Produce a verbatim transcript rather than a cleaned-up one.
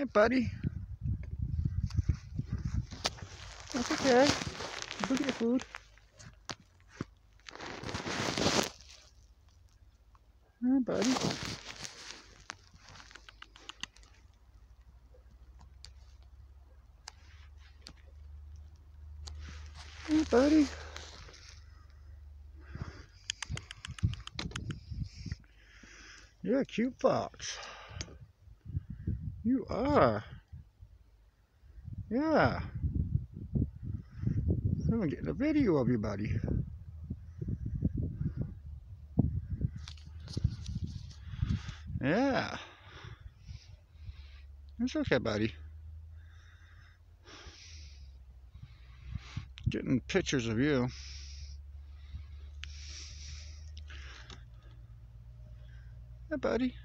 Hey, buddy. That's okay. Go get your food. Hey, buddy. Hey, buddy. You're a cute fox. You are. Yeah. I'm getting a video of you, buddy. Yeah. It's okay, buddy. Getting pictures of you. Hey, buddy.